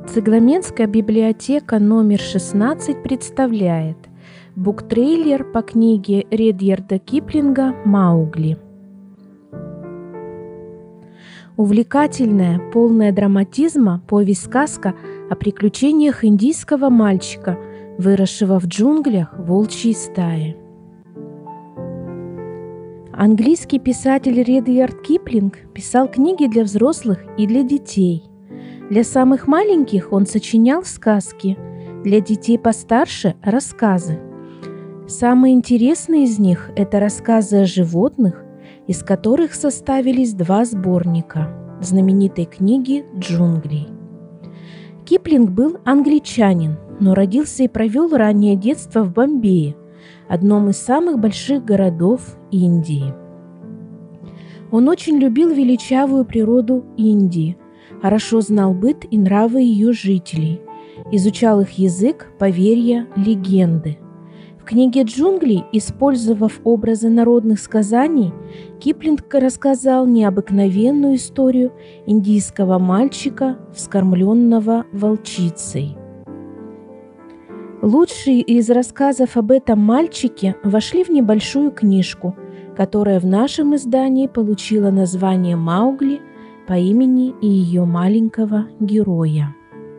Цыгламенская библиотека номер 16 представляет буктрейлер по книге Редьярда Киплинга «Маугли». Увлекательная, полная драматизма повесть-сказка о приключениях индийского мальчика, выросшего в джунглях волчьей стаи. Английский писатель Редьярд Киплинг писал книги для взрослых и для детей. Для самых маленьких он сочинял сказки, для детей постарше – рассказы. Самые интересные из них – это рассказы о животных, из которых составились два сборника знаменитой книги «Джунгли». Киплинг был англичанин, но родился и провел раннее детство в Бомбее, одном из самых больших городов Индии. Он очень любил величавую природу Индии, хорошо знал быт и нравы ее жителей, изучал их язык, поверья, легенды. В книге «Джунгли», использовав образы народных сказаний, Киплинг рассказал необыкновенную историю индийского мальчика, вскормленного волчицей. Лучшие из рассказов об этом мальчике вошли в небольшую книжку, которая в нашем издании получила название «Маугли» по имени ее маленького героя.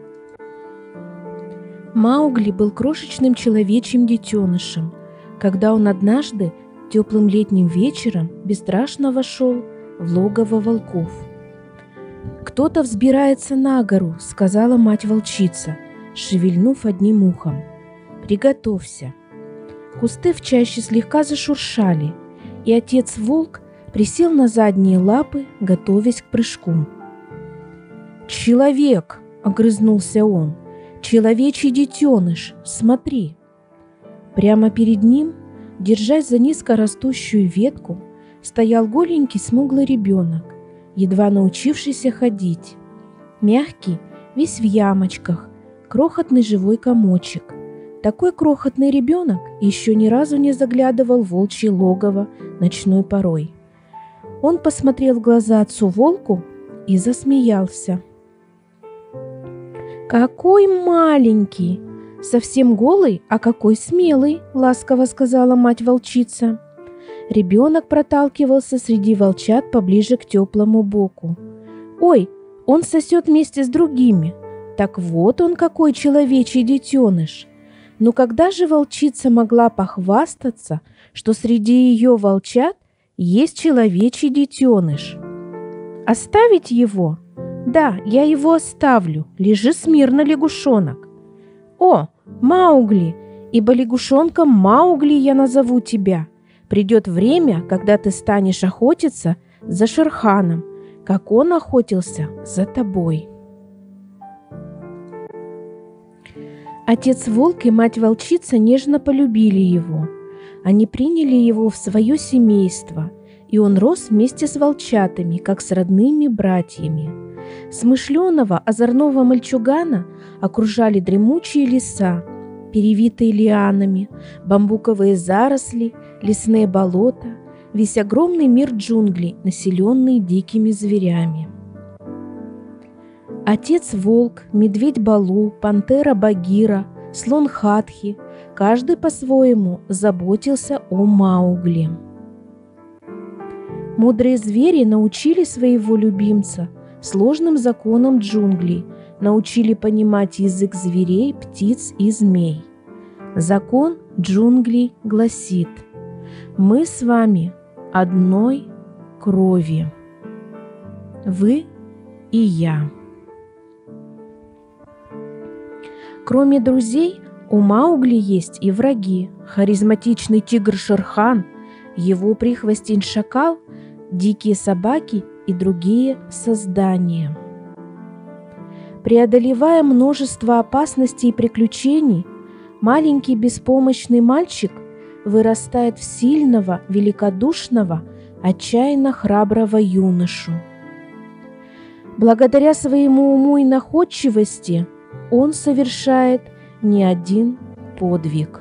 Маугли был крошечным человечьим детенышем, когда он однажды теплым летним вечером бесстрашно вошел в логово волков. «Кто-то взбирается на гору», — сказала мать-волчица, шевельнув одним ухом. «Приготовься». Кусты в чаще слегка зашуршали, и отец-волк присел на задние лапы, готовясь к прыжку. «Человек!» — огрызнулся он. «Человечий детеныш, смотри!» Прямо перед ним, держась за низкорастущую ветку, стоял голенький смуглый ребенок, едва научившийся ходить. Мягкий, весь в ямочках, крохотный живой комочек. Такой крохотный ребенок еще ни разу не заглядывал в волчье логово ночной порой. Он посмотрел в глаза отцу-волку и засмеялся. «Какой маленький! Совсем голый, а какой смелый!» — ласково сказала мать-волчица. Ребенок проталкивался среди волчат поближе к теплому боку. «Ой, он сосет вместе с другими! Так вот он какой человечий детеныш!» Но когда же волчица могла похвастаться, что среди ее волчат есть человечий детеныш? «Оставить его? Да, я его оставлю. Лежи смирно, лягушонок». «О, Маугли, ибо лягушонком Маугли я назову тебя. Придет время, когда ты станешь охотиться за Шерханом, как он охотился за тобой». Отец-волк и мать-волчица нежно полюбили его. Они приняли его в свое семейство, и он рос вместе с волчатами, как с родными братьями. Смышленого, озорного мальчугана окружали дремучие леса, перевитые лианами, бамбуковые заросли, лесные болота, весь огромный мир джунглей, населенный дикими зверями. Отец-волк, медведь Балу, пантера Багира, слон Хатхи – каждый по-своему заботился о Маугли. Мудрые звери научили своего любимца сложным законам джунглей, научили понимать язык зверей, птиц и змей. Закон джунглей гласит: «Мы с вами одной крови. Вы и я». Кроме друзей, у Маугли есть и враги. Харизматичный тигр Шерхан, его прихвостень шакал, дикие собаки и другие создания. Преодолевая множество опасностей и приключений, маленький беспомощный мальчик вырастает в сильного, великодушного, отчаянно храброго юношу. Благодаря своему уму и находчивости он совершает не один подвиг.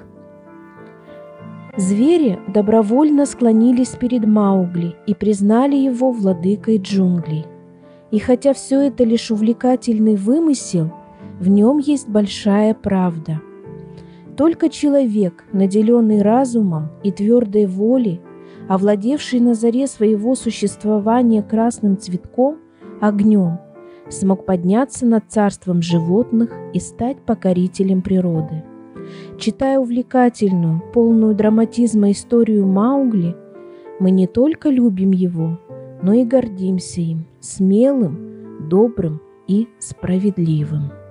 Звери добровольно склонились перед Маугли и признали его владыкой джунглей. И хотя все это лишь увлекательный вымысел, В нем есть большая правда. Только человек, наделенный разумом и твердой волей, овладевший на заре своего существования красным цветком, огнем, смог подняться над царством животных и стать покорителем природы. Читая увлекательную, полную драматизма историю Маугли, мы не только любим его, но и гордимся им, смелым, добрым и справедливым.